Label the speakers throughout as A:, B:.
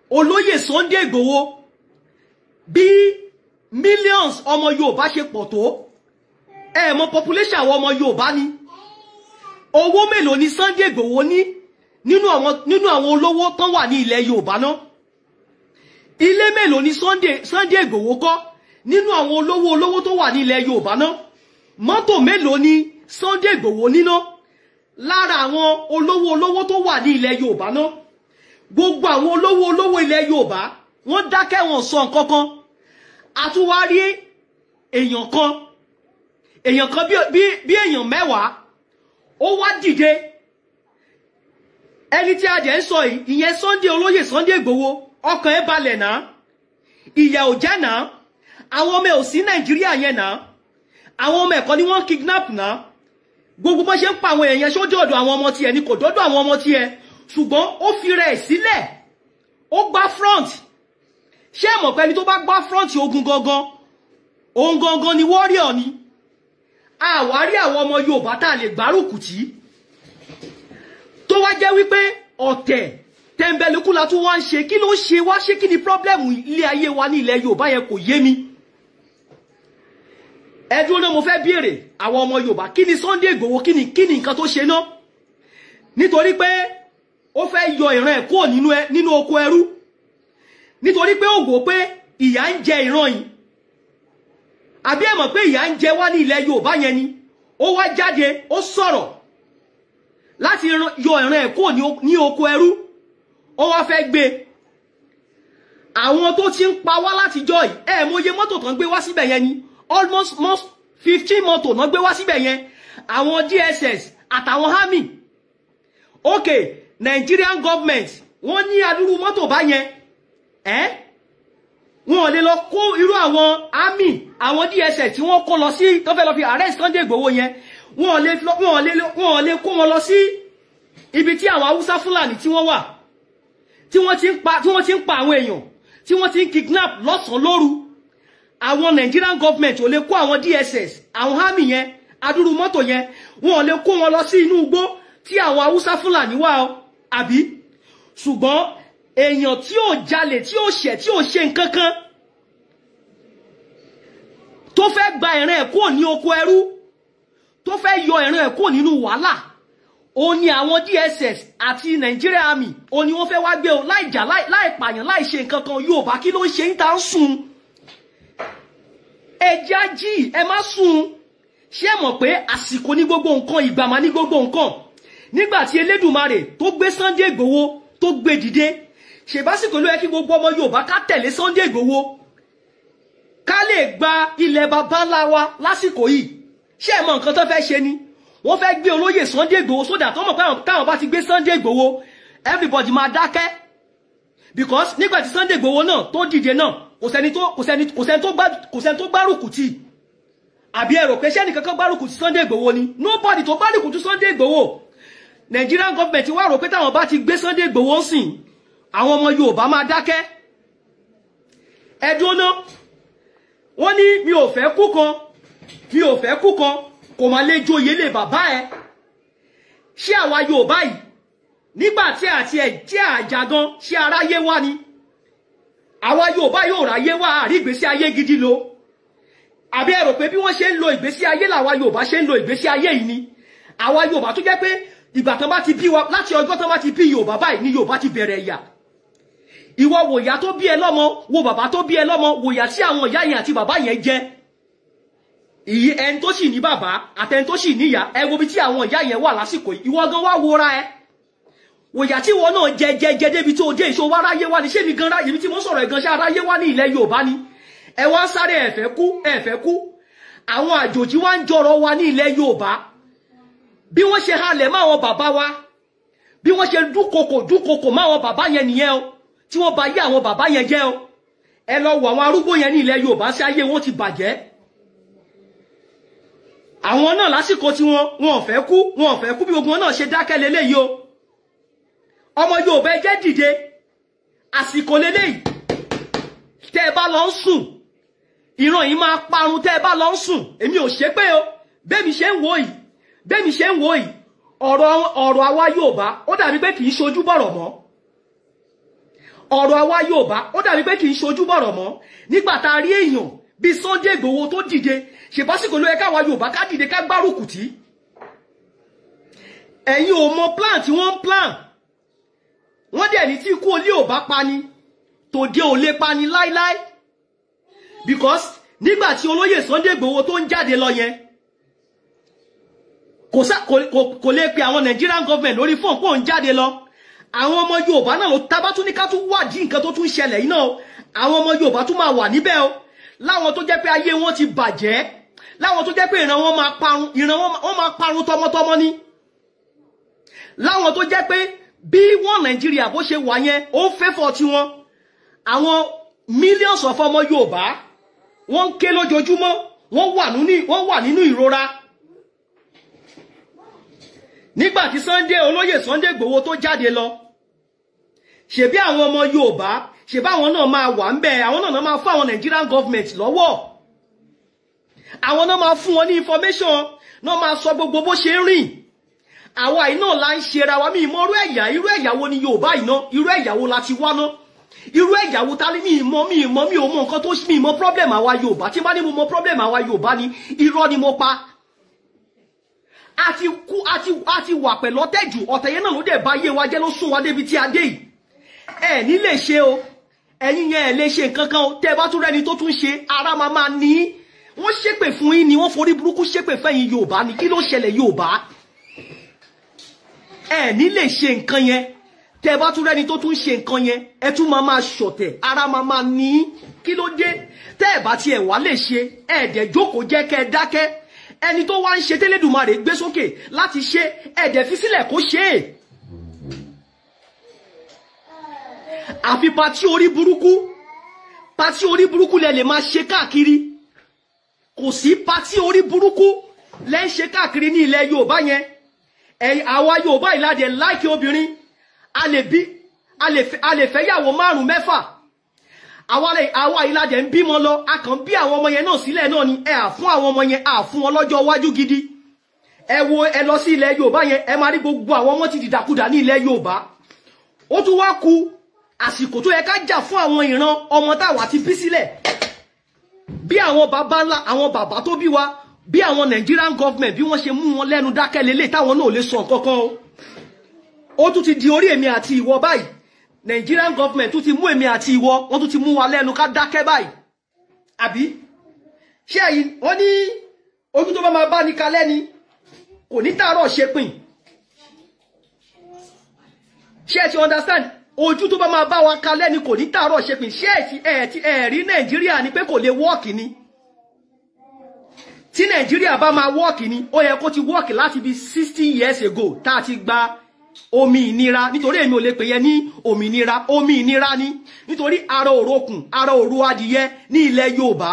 A: olóyè Sunday Igboho bí millions ọmọ Yorùbá ṣe pọ̀ tó ẹ mọ̀ population àwọn ọmọ Yorùbá ni owó mélòó ni Sunday Igboho ní nínú àwọn olówó tán wà ní ilẹ̀ Yorùbá náà ilé mélòó ni Sunday Igboho kọ́ nínú àwọn olówó tó wà ní ilẹ̀ Yorùbá náà mọ́tò mélòó ni Sunday Igboho níná lára àwọn olówó tó wà ní ilẹ̀ Yorùbá náà gbogbo àwọn olówó ilẹ̀ Yorùbá wọ́n dákẹ́ wọn sọ nǹkan kan àtúwárí èèyàn kan bí èèyàn mẹ́wàá ó wá dìde ẹni tí a jẹ́ ń sọ yìí ìyẹn olóyè Sunday Igboho ọkàn ẹ̀ balẹ̀ náà ìyà ò jẹ́ náà àwọn ọmọ ò sí Nàìjíríà yẹn náà àwọn ọmọ ẹ̀kọ́ ni wọ́n kidnap náà gbogbo bó ṣe ń pa àwọn èèyàn ṣó dọ̀dọ̀ àwọn ọmọ tiẹ̀ ni kò dọ̀dọ̀ àwọn ọmọ tiẹ̀ ṣùgbọ́n ó fi rẹ̀ sílẹ̀ ó gbá front ṣé ẹ mọ̀ pé ẹni tó bá gbá front ogun gangan òun gangan ni warrior ni àwárí àwọn ọmọ Yorùbá tá a lè gbárùkù tí tó wá jẹ́ wípé ọ̀tẹ̀ tẹ̀m̀bẹ̀lùkù la tún wá ń ṣe kí ló ń ṣe wá ṣé kí ni problem ilé ayé wa ní ilẹ̀ Yorùbá yẹn kò yé mi ẹ dúró náà mo fẹ́ béèrè àwọn ọmọ Yorùbá kí ni Sunday Igboho kí ni nǹkan tó ṣe náà nítorí pé ó fẹ́ yọ ìran ẹ̀ kúrò nínú oko ẹrú nítorí pé ó wò pé ìyà ń jẹ ìran yìí àbí ẹ mọ̀ pé ìyà ń jẹ wá ní ilẹ̀ Yorùbá yẹn ni ó wá jáde ó sọ̀rọ̀ láti yọ ìran ẹ̀ kúrò ní oko ẹrú ó wá fẹ́ gbé àwọn tó ti ń pa wá látijọ́ yìí ẹ mọye mọ́tò kan gbé wá síbẹ̀ yẹn ni almost 15 mọ́tò náà gbé wá síbẹ̀ yẹn àwọn DSS àtàwọn army okay Nigerian government wọ́n ní adúrú mọ́tò bá yẹn wọ́n lè lọ kó irú àwọn army àwọn DSS tí wọ́n kó lọ sí tó fẹ́ lọ fi arrest Sunday Igboho yẹn wọ́n lè kó wọn lọ sí ibi tí àwọn Haúsá Fúlàní tí wọ́n wà tí wọ́n ti ń pa àwọn èèyàn tí wọ́n ti ń kidnap lọ́sàn-án lóru àwọn Nigerian government ò lè kó àwọn DSS àwọn army yẹn adúrú mọ́tò yẹn wọ́n lè kó wọn lọ sí inú igbó tí àwọn Haúsá Fúlàní wà ó àbí ṣùgbọ́n èèyàn tí ò jalè tí ò ṣẹ̀ tí ò ṣe nǹkan kan tó fẹ́ gba ìran ẹ̀ kúrò ní oko ẹrú tó fẹ́ yọ ìran ẹ̀ kúrò nínú wàhálà ó ní àwọn DSS àti Nigeria Army ó ní wọ́n fẹ́ wá gbé o láì jà láì pààyàn láì ṣe nǹkan kan Yorùbá kí ló ń ṣe ń ta ń sùn ẹjá jí ẹ má sùn ṣé ẹ mọ̀ pé àsìkò ní gbogbo nǹkan ìgbà máa ní gbogbo nǹkan nígbà tí Elédùmarè tó gbé Sunday Igboho tó gbé dìde ṣèbásìkò ló yẹ kí gbogbo ọmọ Yorùbá ká tẹ̀lé Sunday Igboho ká lè gba ilẹ̀ baba ńlá wa lásìkò yìí ṣé ẹ mọ̀ nǹkan tó fẹ́ ṣe ni wọ́n fẹ́ gbé olóyè Sunday Igboho sódà tó mọ̀ pé táwọn bá ti gbé Sunday Igboho everybody máa dákẹ́ because nígbà tí Sunday Igboho náà tó dìde náà kò sẹ́ni tó gbárùkù tì àbí ẹ rò pé ṣé ẹnìkan kan gbárùkù tì Sunday Igboho ni nobody tó gbárùkù tì Sunday Igboho Nigerian government wá rò pé táwọn bá ti gbé Sunday Igboho sìn àwọn ọmọ Yorùbá máa dákẹ́ ẹdún náà wọ́n ní mi ò fẹ́ kú kan kò máa lè joyè lé bàbá ẹ ṣé àwa Yorùbá yìí nígbà tí àjà gan ṣé aráyé wá ni àwa Yorùbá yóò ráyé wá àrí ìgbésí ayé gidi lò àbí ẹ rò pé bí wọ́n ṣe ń lo ìgbésí ayé làwa Yorùbá ṣe ń lo ìgbésí ayé yìí ni àwa Yorùbá tó jẹ́ pé ìgbà tán bá ti bí wa láti ọjọ́ tán bá ti bí Yorùbá báyìí ni Yorùbá ti bẹ̀rẹ̀ ìyà ìwọ wòyà tó bí ẹ lọ́mọ wo bàbá tó bí ẹ lọ́mọ wòyà tí àwọn ìyá yẹn àti bàbá yẹn jẹ ìyí ẹni tó sì ní bàbá àtẹni tó sì níyà ẹ wo bí tí àwọn ìyá yẹn wà lásìkò yìí ìwọ gan wá wòra ẹ wòyà tí ìwọ náà jẹ débi tó dé ìṣó wá ráyé wá ní ṣé mi gan ráyé mi tí mo sọ̀rọ̀ ẹ̀gan ṣe aráyé wá ní ilẹ̀ Yorùbá ni ẹ wá sáré ẹ̀fẹ́ kú àwọn àjòjì wá ń jọrọ wa ní ilẹ̀ Yorùbá bí wọ́n ṣe halẹ̀ máa wọn bàbá wa bí wọ́n ṣe dúkokò máa wọn bàbá yẹn nìyẹn o tí wọ́n bá yé àwọn bàbá yẹn jẹ́ o ẹ lọ wo àwọn arúgbó yẹn ní ilẹ̀ Yorùbá sí ayé wọn ti bàjẹ́ àwọn náà lásìkò tí wọn ò fẹ́ kú bí gbogbo wọn náà ṣe dákẹ́ leléyìí o ọmọ Yorùbá ẹ jẹ́ dìde àsìkò leléyìí tẹ́ ẹ bá lọ ń sùn ìran yìí máa parun tẹ́ ẹ bá lọ ń sùn èmi ò ṣépè o bẹ́mi ṣe ń wò yìí ọ̀rọ̀ àwa Yorùbá ó dàbí pé kì í ṣojú bọ̀rọ̀ mọ́ ọ̀rọ̀ àwa Yorùbá ó dàbí pé kì í ṣojú bọ̀rọ̀ mọ́ nígbà tá a rí èèyàn bí Sunday Igboho tó dìde ṣèbásìkò ló yẹ káwa Yorùbá ká dìde ká gbárùkù tì. ẹ̀yin ò mọ plan tí wọ́n ń plan wọ́n dẹ̀ ní tí ikú olé ò bá pani tòde ò lè pani láíláí because nígbà tí olóyè Sunday Igboho tó ń jáde lọ yẹn kò lè pe àwọn Nigerian government lórí fóònù pò ń jáde lọ àwọn ọmọ Yorùbá náà ló tábà tún ní ká tún wádìí nǹkan tó tún ṣẹlẹ̀ yìí náà àwọn ọmọ Yorùbá tún máa wà níbẹ̀ o láwọn tó jẹ́ pé ayé wọn ti bàjẹ́ láwọn tó jẹ́ pé ìran wọn máa parun tọmọtọmọ ni láwọn tó jẹ́ pé bí wọ́n Nàìjíríà bó ṣe wà yẹn ó ń fẹ́fọ́ tiwọn àwọn millions of ọmọ Yorùbá wọ́n ń ké lójoojúmọ́ wọ́n wà nínú ìrora nígbà tí olóyè Sunday Igboho tó jáde lọ ṣebí àwọn ọmọ Yorùbá ṣebí àwọn náà máa wà ńbẹ̀ àwọn náà máa fún àwọn Nigerian government lọ́wọ́ àwọn náà máa fún wọn ní information náà máa sọ gbogbo bó ṣe ń rìn àwa yìí náà la ń ṣera wa mi mọ irú ẹ̀yà wo ni Yorùbá yìí náà irú ẹ̀yà wo la ti wá náà irú ẹ̀yà wo ta ni mi ò mọ nǹkan tó mi mọ problem àwa Yorùbá tí bá ní mo mọ problem àwa Yorùbá ni irọ́ ni mo pa àti wà pẹ̀lú ọ̀tẹ̀jù ọ̀tẹ̀ yẹn náà ló dẹ̀ bá yé wa jẹ́ ló sún wa débi tí a dé yìí ẹ ní lè ṣe o ẹ̀yin yẹn ẹ lè ṣe nǹkan kan o tẹ́ bá tún rẹ́ni tó tún ṣe ara máa ní wọ́n ṣépè fún yín ni wọ́n forí burúkú ṣépè fẹ́yìn Yorùbá ni kí ló ṣẹlẹ̀ Yorùbá ẹ ní lè ṣe nǹkan yẹn tẹ́ bá tún rẹ́ni tó tún ṣe nǹkan yẹn ẹ tún máa ṣọ̀tẹ̀ ara máa ní kí ló dé tẹ́ ẹ bá tiẹ̀ wá lè ṣe ẹ̀ẹ́dẹ̀ jókòó jẹ́ kẹ́ ẹ dákẹ́ ẹni tó wá ń ṣe tẹ́lẹ̀dùmarè gbé sókè láti ṣe ẹ̀ẹ́dẹ̀ fi sílẹ̀ kó ṣe é àfi pàtí orí burúkú lẹ lè máa ṣe káàkiri kò sí pàtí orí burúkú lẹ ń ṣe káàkiri ní ilẹ̀ Yorùbá yẹn àwa Yorùbá ìlàdẹ láìkí obìnrin a lè fẹ́ yàwó 5 6 àwa ìlàdẹ ń bímọ lọ a kàn bí àwọn ọmọ yẹn náà sílẹ̀ náà ni ẹ à fún àwọn ọmọ yẹn à fún wọn lọ́jọ́ iwájú gidi ẹ lọ sí ilẹ̀ Yorùbá yẹn ẹ máa rí gbogbo àwọn ọmọ ti dìdàkudà ní ilẹ̀ Yorùbá ó tún wá kù àsìkò tó yẹ ká jà fún àwọn ìran ọmọ táwa ti bí sílẹ̀ bí àwọn bàbá ńlá àwọn bàbá tó bí wa bí àwọn Nigerian government bí wọ́n ṣe mú wọn lẹ́nu dákẹ́ lélẹ̀ táwọn náà lè sọ nǹkan kan o ó tún ti di orí èmi àti ìwọ báyìí Nigerian government tún ti mú èmi àti ìwọ wọ́n tún ti mú wa lẹ́nu ká dákẹ́ báyìí àbí ṣé ẹ̀yin wọ́n ní ojú tó bá máa bá ní kalẹ́ ni kò ní tààrọ̀ ṣe pin ṣé ẹ ti understand ojú tó bá máa bá wa kalẹ́ ni kò ní tààrọ̀ ṣe pin ṣé ẹ̀rí Nàìjíríà ni pé kò lè wọ́ọ̀kì ni tí Nàìjíríà bá máa wọ́ọ̀kì ni ó yẹ kó ti wọ́ọ̀kì láti bí 60 years ago tá a ti gba omi ìnira nítorí èmi ò lè pè yẹn ní òmìnira omi ìnira ni nítorí ara òrokùn ara òru adìyẹ ní ilẹ̀ Yorùbá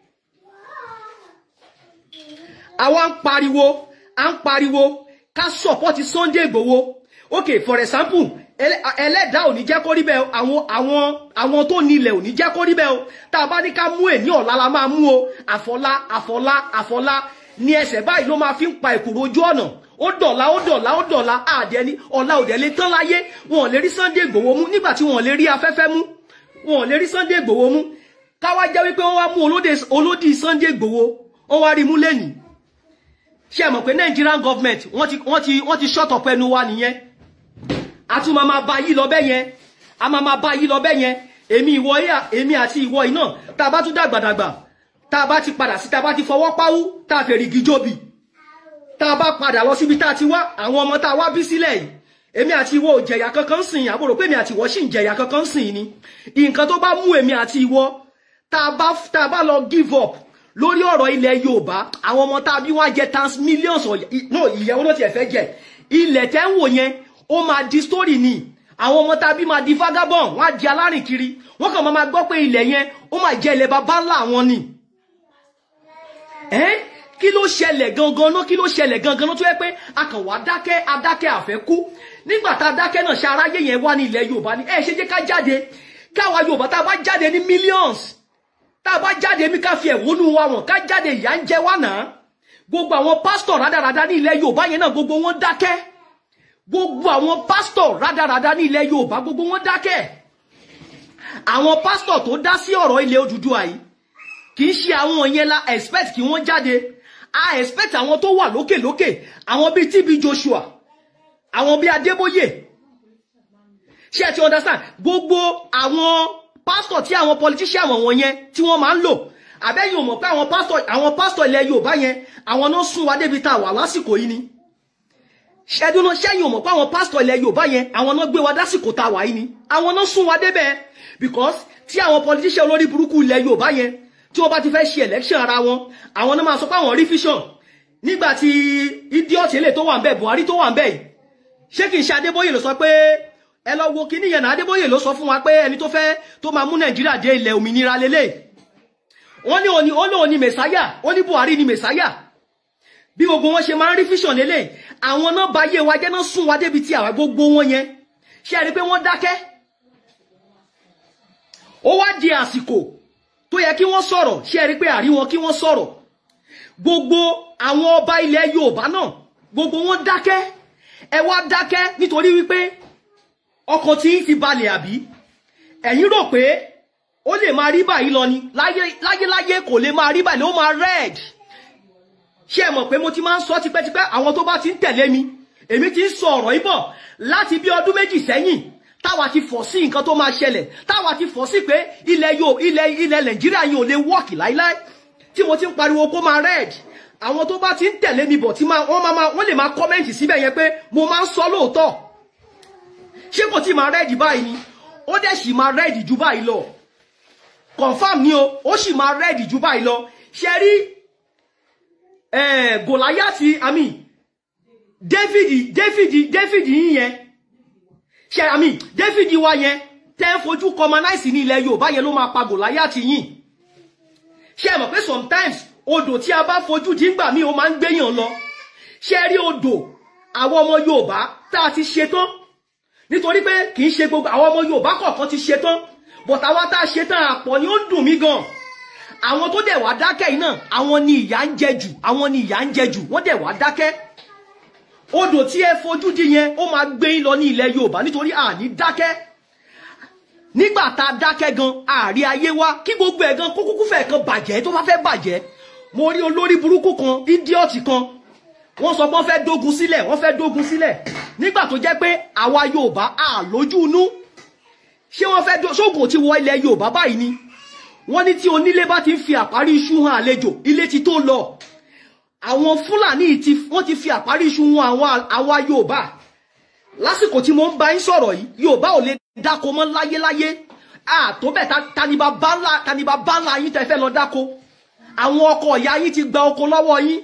A: àwa ń pariwo ká support Sunday Igboho okay for example ẹlẹ́dàá ò ní jẹ́ kó rí bẹ́ẹ̀ àwọn tó nílẹ̀ ò ní jẹ́ kó rí bẹ́ẹ̀ o tá a bá ní ká mú èní ọ̀la la máa mú o àfọlá ní ẹsẹ̀ báyìí ló máa fi ń pa ìkòrò ojú ọ̀nà ó dọ̀la àdẹ ní ọ̀la òdẹ lè tán láyé wọn ò lè rí Sunday Igboho mú nígbà tí wọn ò lè rí afẹ́fẹ́ mú wọn ò lè rí Sunday Igboho mú káwá jẹ́ wípé wọ́n wá mú olódì Sunday Igboho wọ́n wá rí mú lẹ́nìí ṣé mọ̀ pé Nigerian government wọ́n ti shut up ẹnu wa nìyẹn a tún máa bá yí lọ bẹ́ yẹn a máa bá yí lọ bẹ́ yẹn èmi àti ìwọ yìí náà tá a bá tún dàgbàdàgbà tá a bá ti padà sí tá a bá ti fọwọ́ páwú tá a fèrè gíjóbi tá a bá padà lọ síbi tá a ti wá àwọn ọmọ tá a wá bí sílẹ̀ yìí èmi àti ìwọ ò jẹ̀yà kankan sìn àbúrò pé èmi àti ìwọ sì ń jẹ̀yà kankan sìn ni nǹkan tó bá mú èmi àti ìwọ tá a bá lọ give up lórí ọ̀rọ̀ ilẹ̀ Yorùbá àwọn ọmọ tá a bí wọ́n jẹ tans millions ìyẹ̀wò ló tiẹ̀ fẹ́ jẹ ilẹ̀ tẹ́ ń wò yẹn ó máa di story ni àwọn ọmọ tá a bí máa di vagabond wọ́n á di alárìn kiri wọ́n kàn máa gbọ́ pé ilẹ̀ yẹn ó máa jẹ́ ilẹ̀ baba ńlá wọn ni kí ló ṣẹlẹ̀ gangan náà kí ló ṣẹlẹ̀ gangan náà tó yẹ pé a kàn wá adákẹ́ àfẹ́kú nígbà tá a dákẹ́ náà ṣe aráyé yẹn wá ní ilẹ̀ Yorùbá ni ṣe jẹ́ ká jáde káwa Yorùbá tá a bá jáde ní millions tá a bá jáde mi ká fi ẹ̀wọ́nú wa wọ̀n ká jáde ìyà ń jẹ wá náà gbogbo àwọn pásítọ̀ rádaràda ní ilẹ̀ Yorùbá yẹn náà gbogbo wọn dákẹ́ gbogbo àwọn pásítọ̀ rádaràda ní ilẹ̀ Yorùbá gbogbo wọn dákẹ́ àwọn pastor tó dá sí ọ̀rọ̀ ilẹ̀ Odùduwà yìí kì í ṣe àwọn yẹn la expect kí wọ́n jáde. A expect àwọn tó wà lókè lókè, àwọn bíi TB Joshua, àwọn bíi Adébóyè. Ṣé ẹ ti understand? Gbogbo àwọn pastor tí àwọn politician wọn yẹn tí wọ́n máa ń lò. Àbẹ́yìn ò mọ̀ pé àwọn pastor ilẹ̀ Yorùbá yẹn àwọn náà sún wa débi tá wà lásìkò yìí ni. Ṣẹ́dúnà ṣẹ́yìn ò mọ̀ pé àwọn pastor ilẹ̀ Yorùbá yẹn àwọn náà gbé wa dásìkò tá wà yìí ni. Àwọn náà sún wa débẹ̀ because tí àwọn politician olórí burúkú ilẹ̀ Yorùbá yẹn tí wọ́n bá ti fẹ́ ṣe election ara wọn, àwọn náà máa sọ pé àwọn rí vision. Nígbà tí idiot ilé tó wà ńbẹ̀, Buhari tó wà ńbẹ̀ yìí, ṣé kìí ṣe Adébóyè ló sọ pé ẹ lọ wo kíní yẹn náà, Adébóyè ló sọ fún wa pé ẹni tó fẹ́ tó máa mú Nàìjíríà dé ilẹ̀ òmìnira lélẹ̀. Wọ́n ní ó ní Mẹ̀sáyà, ó ní Buhari ní Mẹ̀sáyà. Bí gbogbo wọn ṣe máa ń rí vision lélẹ̀, àwọn náà bá yé wa jẹ́ náà sún wa débi tí àwa gbogbo wọn yẹn. Ṣé ẹ rí pé wọ́n dákẹ́? Ó wá di àsìkò tó yẹ kí wọ́n sọ̀rọ̀, ṣé ẹ rí pé àrí wọn kí wọ́n sọ̀rọ̀. Gbogbo àwọn ọba ilẹ̀ Yorùbá náà, gbogbo wọn dákẹ́. Ẹ wá dákẹ́ nítorí wípé ọkàn tí ń fi balẹ̀ àbí. Ẹ̀yin rò pé ó lè máa rí báyìí lọ ni, láyé kò lè máa rí báyìí, ó máa red. Ṣé ẹ mọ̀ pé mo ti máa ń sọ tipẹ́tipẹ́ àwọn tó bá ti ń tẹ̀lé mi, èmi ti ń sọ ọ̀rọ̀ yìí bọ̀ láti bí ọdún méjì sẹ́yìn. Táwa ti fọ̀ sí nǹkan tó máa ṣẹlẹ̀, táwa ti fọ̀ sí pé ilẹ̀ Nàìjíríà yìí ò lè wọ́ọ̀kì láíláí, tí mo ti ń pariwo kó máa red. Àwọn tó bá ti ń tẹ̀lé mi bọ̀ tí wọ́n lè máa kọ́mẹ́ǹtì síbẹ̀ yẹn pé mo máa ń sọ lóòótọ́. Ṣé kò tí máa red báyìí ni? Ó dẹ̀ sì máa red jù báyìí lọ. Confirm ni o, ó sì máa red jù báyìí lọ. Ṣé rí Gòláyátì David yín yẹn, ṣe David wa yẹn tẹ́ fojú commonize ní ilẹ̀ Yorùbá yẹn ló máa pa Gòláyátì yín. Ṣé mọ̀ pé sometimes odò tí a bá fojú di ńgbà míì ó máa ń gbéyàn lọ. Ṣé rí odò àwọn ọmọ Yorùbá tá a ti ṣe tán, nítorí pé kì í ṣe gbogbo àwọn ọmọ Yorùbá kọ̀ọ̀kan ti ṣe tán, but àwa tá a ṣe tán àpọ̀ ni ó ń dùn mí gan. Àwọn tó dẹ̀ wá dákẹ́ yìí náà, àwọn ni ìyà ń jẹ jù, wọ́n dẹ̀ wá dákẹ́. Odò tí ẹ fojú di yẹn ó máa gbé yín lọ ní ilẹ̀ Yorùbá nítorí àní dákẹ́. Nígbà tá a dákẹ́ gan, àárí ayé wa kí gbogbo ẹ̀ gan kúkú fẹ́ kan bàjẹ́ tó bá fẹ́ bàjẹ́. Mo rí olórí burúkú kan, idiot kan, wọ́n sọ pé wọ́n fẹ́ dógun sílẹ̀. Nígbà tó jẹ́ pé àwa Yorùbá à lójú inú. Ṣé wọ́n fẹ́ ṣóògùn tí wọ ilẹ̀ Yorùbá báyìí ni? Wọ́n ní tí onílé bá ti ń fi àparí iṣu hàn àlejò, ilé ti tó lọ. Àwọn Fúlàní wọ́n ti fi àparí iṣu hàn àwa Yorùbá. Lásìkò tí mo ń bá yín sọ̀rọ̀ yìí, Yorùbá ò lè dáko mọ́ láyéláyé. Tó bẹ̀ taniba bá ńlá yín tẹ́ fẹ́ lọ dáko. Àwọn ọkọ ìyá yín ti gba oko lọ́wọ́ yín.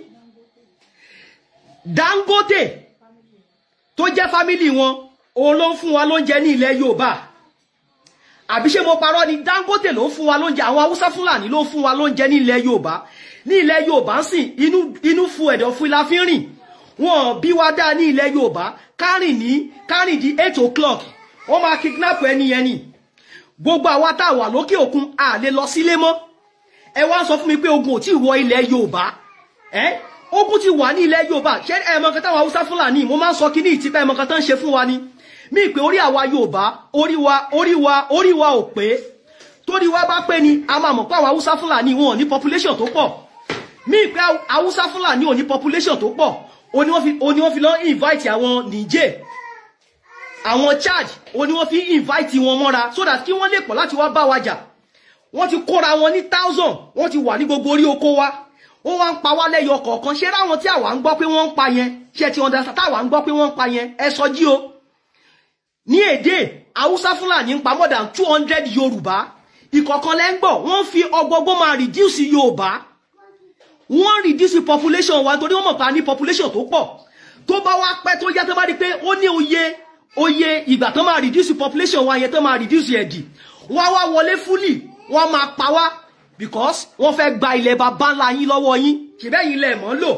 A: Dangote tó jẹ́ fámílì wọn, òun ló ń fún wa lóúnjẹ ní ilẹ̀ Yorùbá. Àbí ṣé mo parọ́ ni? Dangote ló ń fún wa lóúnjẹ, àwọn Haúsá Fúlàní ló ń fún wa lóúnjẹ ní ilẹ̀ Yorùbá. Ní ilẹ̀ Yorùbá sìn inú fún ẹ̀dọ̀ fún la fi ń rìn. Wọ́n bí wa dá ní ilẹ̀ Yorùbá kárìn di 8 o'clock. Wọ́n máa kidnap ẹni yẹn ni. Gbogbo àwa tá wà lókè òkun a lè lọ sílé mọ́. Ẹ wá sọ fún mi pé ogun ò tí wọ ilẹ̀ Yorùbá. Ogun ti wà ní ilẹ̀ Yorùbá. Ṣé ẹ mọ̀ kan táwọn Haúsá Fúlàní mo máa ń sọ kíní ìtìpẹ́ ẹ mọ̀ kan tán ṣe fún wa ni. Mi pé orí àwa Yorùbá, orí wa ò pé. Torí wa bá pé ni a máa mọ̀ pé àwọn Haúsá Fúlàní wọn ò ní population tó pọ̀. Mi pé Haúsá Fúlàní ò ní population tó pọ̀. Ó ní wọ́n fi lọ invite àwọn Niger, àwọn Chad, ó ní wọ́n fi invite wọn mọ́ra so that kí wọ́n lè pọ̀ láti wá bá wa jà. Wọ́n ti kóra wọn ní 1000, wọ́n ti wà ní gbogbo orí oko wa. Wọ́n wá ń pa wá lẹ́yọ kọ̀ọ̀kan. Ṣé ráwọn tí àwa ń gbọ́ pé wọ́n ń pa yẹn, ṣé ti understand táwa ń gbọ́ pé wọ́n ń pa yẹn, ẹ sọ jí o. Ní èdè Haúsá Fúlàní ń pa more than 200 Yorùbá. Ìkọ̀kan lẹ́ ń gbọ́, wọ́n fi ọgbọgbọ́n máa reduce Yorùbá. Wọ́n reduce population wa nítorí wọ́n mọ̀ pa ní population tó pọ̀. Tó bá wá pẹ́ tó yá tó bá rí pé ó ní oyè ìgbà tó máa reduce population wa yẹn tó máa reduce ẹ̀dì. Wọ́n wá wọlé fúlì, wọ́n máa pa wá because wọ́n fẹ́ gba ilẹ̀ bàbá ńlá yín lọ́wọ́ yín. Ṣèbẹ́yìn lẹ̀ mọ́ lò.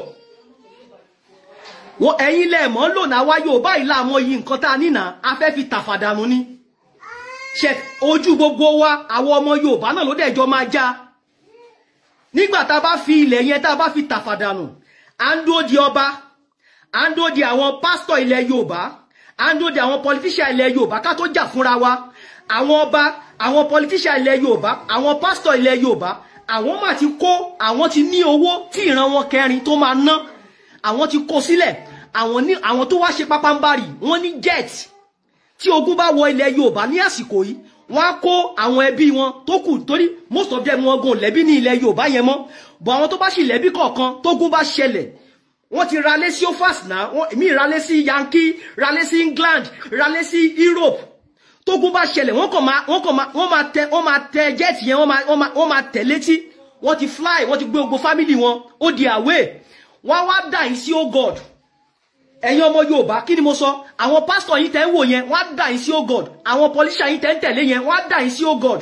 A: Ẹ̀yin lẹ̀ mọ́ lò náà wá Yorùbá ìlà àmọ́ yìí nǹkan tá a nínà a fẹ́ fi tàfàdànù ni. Ṣé ojú gbogbo wa àwọn ọmọ Yorùbá náà ló dẹ̀jọ́ máa já. Nígbà tá a bá fi ilẹ̀ yẹn tá a bá fi tàfàdànù, à ń dúró di ọba, à ń dúró di àwọn pásítọ̀ ilẹ̀ Yorùbá, à ń dúró di àwọn politician ilẹ̀ Yorùbá ká tó jà fúnra wa, àwọn ọba, àwọn politician ilẹ̀ Yorùbá, àwọn pastor ilẹ̀ Yorùbá, àwọn máa ti kó, àwọn ti ní owó tí ìran wọn kẹrin tó máa ná, àwọn ti kó sílẹ̀, àwọn tó wá ṣe pápánbárì, wọ́n ní jet. Tí ogun bá wọ ilẹ̀ Yorùbá ní àsìkò yìí, wọ́n á kó àwọn ẹbí wọn tó kù, torí most of them wọn gan lẹ́bí ní ilẹ̀ Yorùbá yẹn mọ́, bọ̀ àwọn tó bá sì lẹ́bí kọ̀ọ̀kan tógun bá ṣẹlẹ̀, wọ́n ti ralé sí ofas náà, èmi ralé sí Yankee, ralé sí England, ralé sí Europe. Tógun bá ṣẹlẹ̀, wọ́n máa tẹ jet yẹn, wọ́n máa tẹ̀ létí, wọ́n ti fly, wọ́n ti gbé gbogbo family wọn, ó di away. Wọ́n wá dà yín sí oh God. Ẹ̀yin ọmọ Yorùbá, kí ni mo sọ? Àwọn pastor yín tẹ́ ń wò yẹn, wọ́n á dà yín sí oh God. Àwọn politician yín tẹ́ ń tẹ̀lé yẹn, wọ́n á dà yín sí oh God.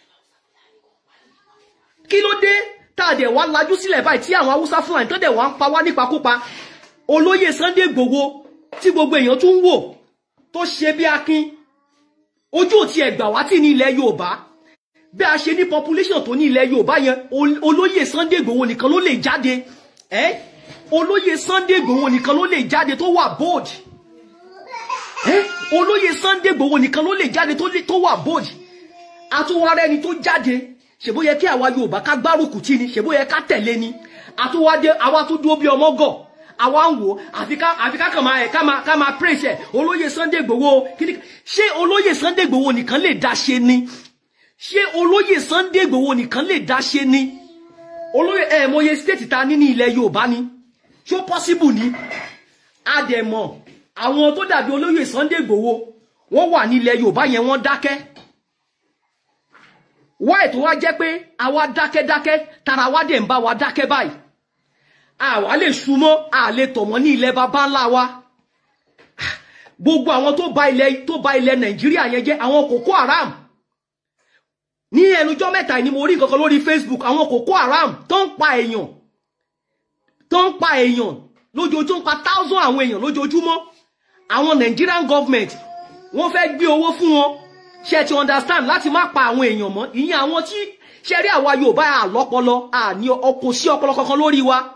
A: Kí ló dé tá dẹ̀ wá lajú sílẹ̀ báyìí tí àwọn Haúsá Fúlàní tó dẹ̀ wá ń pa wá nípakúpa? Olóyè Sunday Igboho tí gbogbo èèyàn tún wò tó ṣe bí akin. Ojú ò tiẹ̀ gbà wá tì ní ilẹ̀ Yorùbá. Bí a ṣe ní population tó ní ilẹ̀ Yorùbá yẹn, olóyè Sunday Igboho nìkan ló lè jáde. Olóyè Sunday Igboho nìkan ló lè jáde tó wà bold. Olóyè Sunday Igboho nìkan ló lè jáde tó wà bold. Àtúwárẹ́ ni tó jáde. Ṣèbó yẹ kí àwa Yorùbá ká gbárùkù tì ní, ṣèbó yẹ ká tẹ̀lé ni. Àtúwádé àwa tó dúró bí ọmọ gọ̀. Àwa ń wò, àfi ká kàn máa praise ẹ̀. Olóyè Sunday Igboho, ṣé olóyè Sunday Igboho nìkan lè dá ṣe ni? Ṣé olóyè Sunday Igboho nìkan lè dá ṣe ni? Olóyè mọye state ta ní ilẹ̀ Yorùbá ni. Ṣó possible ni? Adẹ̀mọ̀ àwọn tó dàbí olóyè Sunday Igboho, wọ́n wà ní ilẹ̀ Yorùbá yẹn, wọ́n dákẹ́. Why tó wá jẹ́ pé àwa dákẹ́dákẹ́, tara wa dẹ̀ ń bá wa dákẹ́ báyìí. Àwa lè súnmọ́, a lè tọ̀mọ́ ní ilẹ̀ baba ńlá wa. Gbogbo àwọn tó bà ilẹ̀ Nàìjíríà yẹn jẹ́, àwọn Boko Haram. Ní ẹnujọ́ mẹ́ta ni mo rí kankan lórí Facebook, àwọn Boko Haram tó ń pa èèyàn lójoojúmọ́, pa thousand àwọn èèyàn lójoojúmọ́. Àwọn Nigerian government wọ́n fẹ́ gbé owó fún wọn, ṣé ti understand, láti má pa àwọn èèyàn mọ́. Ìyẹn àwọn tí ṣe rí àwa Yorùbá àlọ́pọlọ, àní ọkọ̀ sí ọpọlọ kankan lórí wa.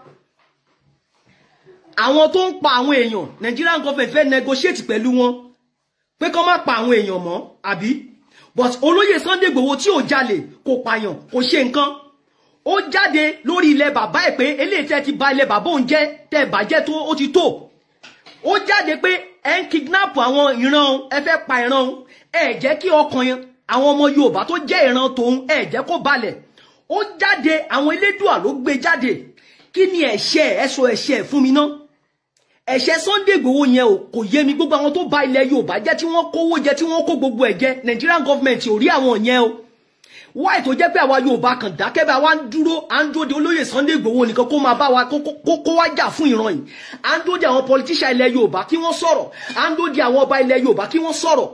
A: Àwọn tó ń pa àwọn èèyàn, Nigerian government fẹ́ negotiate pẹ̀lú wọn pé kó má pa àwọn èèyàn mọ́, àbí? But olóyè Sunday Igboho tí ò jalè, kò pààyàn, kò ṣe nǹkan. Ó jáde lórí ilẹ̀ bàbá ẹ̀ pé eléyìí tẹ́ ti bà ilẹ̀ bàbá òun jẹ́, tẹ́ bàjẹ́ tó ó ti tó. Ó jáde pé ẹ ń kidnap àwọn ìran, ẹ fẹ́ pa ìran, ẹ jẹ́ kí ọkàn àwọn ọmọ Yorùbá tó jẹ́ ìran tòun, ẹ jẹ́ kó balẹ̀. Ó jáde, àwọn elédùà ló gbé jáde. Kí ni ẹ̀ṣẹ̀ ẹ sọ ẹ̀ṣẹ̀ fún mi ná? Ẹ̀ṣẹ̀ Sunday Igboho yẹn o kò yé mi. Gbogbo àwọn tó bà ilẹ̀ Yorùbá jẹ́, tí wọ́n kówó jẹ, tí wọ́n kó gbogbo ẹ̀ jẹ, Nigerian government ò rí àwọn yẹn o. Why tó jẹ́ pé àwa Yorùbá kan dákẹ́ bá wa ń dúró, à ń dúró de olóyè Sunday Igboho nìkan kó máa bá wa kó wá jà fún ìran yìí. À ń dúró de àwọn politician ilẹ̀ Yorùbá kí wọ́n sọ̀rọ̀. À ń dúró de àwọn ọba ilẹ̀ Yorùbá kí wọ́n sọ̀rọ̀.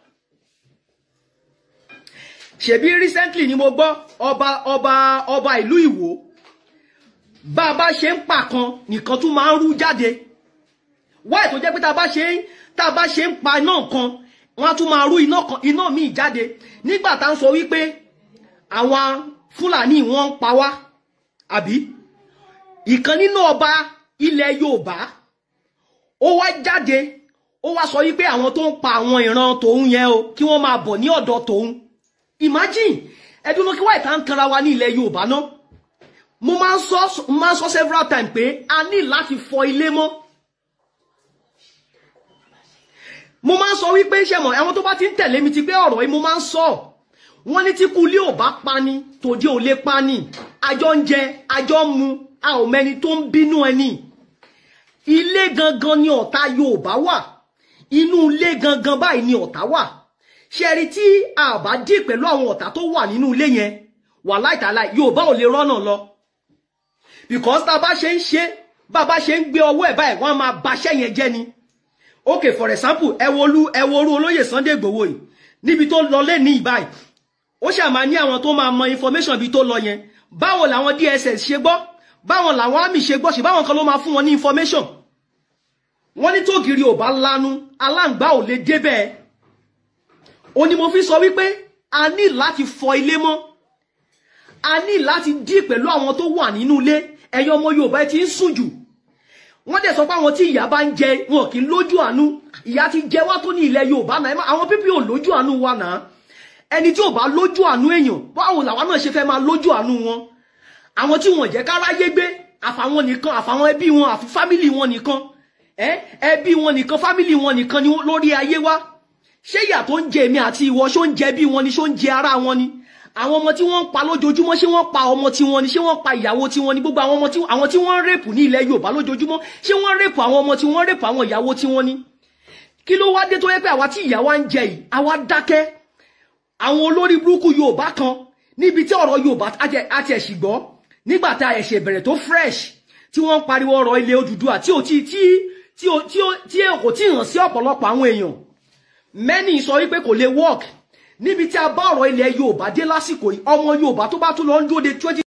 A: Ṣebí recently ni mo gbọ́ ọba ìlú Ìwó, bá a bá ṣe ń pa kan nìkan tún máa ń rú jáde. Why tó jẹ́ pé tá bá ṣe ń pa iná kan, wọ́n á tún máa rú iná míì jáde. Nígbà tá ń sọ wípé àwọn Fúlàní wọ́n ń pa wá, àbí? Ìkan nínú ọba ilẹ̀ Yorùbá ó wá jáde, ó wá sọ wípé àwọn tó ń pa àwọn ìran tòun yẹn o, kí wọ́n máa bọ̀ ní ọ̀dọ̀ tòun. Imagine, ẹdúnú kí wáyé tá ń kanra wa ní ilẹ̀ Yorùbá náà. Mo máa ń sọ several times pé a ní láti fọ ilé mọ́. Mo máa ń sọ wípé ṣe mọ̀, àwọn tó bá ti ń tẹ̀lé mi ti pé ọ̀rọ̀ yìí mo máa ń sọ. Wọ́n ní tí kulé ò bá pa ni, tòde ò lè pa ni. Àjọ ń jẹ, àjọ ń mu, a ò mẹni tó ń bínú ẹni. Ilé gangan ni ọ̀tá Yorùbá wà. Inú ilé gangan báyìí ni ọ̀tá wà. Ṣé rí tí a bá dì pẹ̀lú àwọn ọ̀tá tó wà nínú ilé yẹn, wàláhì tàláhì Yorùbá ò lè rọ́nà lọ. Because tá bá ṣe ń ṣe, bàbá ṣe ń gbé ọwọ́ ẹ̀ báyìí, wọ́n máa baṣẹ́ yẹn jẹ́ ni. Okay, for example, ẹ wo orú olóyè Sunday Igboho yìí, níbi tó lọ lé ní ìbáyìí. Ó ṣà máa ní àwọn tó máa mọ information bí tó lọ yẹn. Báwo làwọn DSS ṣe gbọ́? Báwo làwọn army ṣe gbọ́? Ṣé báwọn kan ló máa fún wọn ní information? Wọ́n ní tógìrì ò bá lanu, aláǹgbá ò lè débẹ̀. Ó ní mo fi sọ wípé a ní láti fọ ilé mọ́. A ní láti dí pẹ̀lú àwọn tó wà nínú ilé. Ẹ̀yin ọmọ Yorùbá ti ń sùn jù. Wọ́n dẹ̀ sọ pé àwọn tí ìyà bá ń jẹ wọn kì í lójú àánú. Ìyà ti jẹ wá tó ní ilẹ̀ Yorùbá náà. Àwọn pípì ò lójú àánú wa náà. ẹni tí ò bá lójú àánú èèyàn báwo làwa náà ṣe fẹ́ máa lójú àánú wọn àwọn tí wọ́n jẹ́ káráyé gbé àfàwọn nìkan àfàwọn ẹbí wọn àfi fámìlì wọn nìkan ẹbí wọn nìkan fámìlì wọn nìkan ni lórí ayé wa ṣé ìyà tó ń jẹ èmi àti ìwọ ṣó ń jẹ bí wọn ni ṣó ń jẹ ara wọn ni àwọn ọmọ tí wọ́n ń pa lójoojúmọ́ ṣé wọ́n pa ọmọ tí wọ́n ni ṣé wọ́n pa ìyàwó tí wọ́n ni gbogbo àwọn tí wọ́n ń rèpù ní ilẹ̀ Yorùbá lójoojúmọ́ ṣé wọ́n rèpù àwọn ọmọ tí wọ́n rèpù àwọn ìyàwó tí wọ́n ni kí ló wá dé tó yẹ pé àwa tí ìyà wa ń jẹ yìí àwa dákẹ́ àwọn olórí burúkú Yorùbá kan níbi tí ọ̀rọ̀ Yorùbá àti ẹ̀sì gbọ́ nígbà tá a ẹ̀ṣẹ̀ bẹ̀rẹ̀ tó fresh tí wọ́n ń pariwo ọ̀rọ̀ ilẹ̀ Odùduwà tí kò tí hàn sí ọ̀pọ̀lọpọ̀ àwọn èèyàn many sọ wípé kò lè work níbi tí a bá ọ̀rọ̀ ilẹ̀ Yorùbá dé lásìkò yìí ọmọ Yorùbá tó bá tún lọ ń dúró de